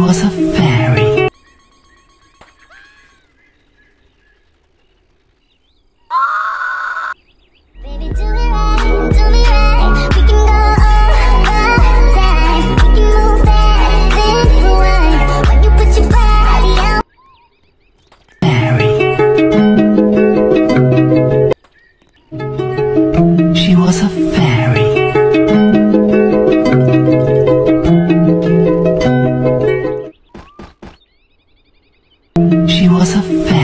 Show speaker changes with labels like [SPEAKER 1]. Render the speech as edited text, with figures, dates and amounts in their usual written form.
[SPEAKER 1] was a fairy.
[SPEAKER 2] Baby, do me right, do me right. We can go all time. We can move fast, then rewind. When you put your body on.
[SPEAKER 1] Fairy. She was a fairy. She was a fairy.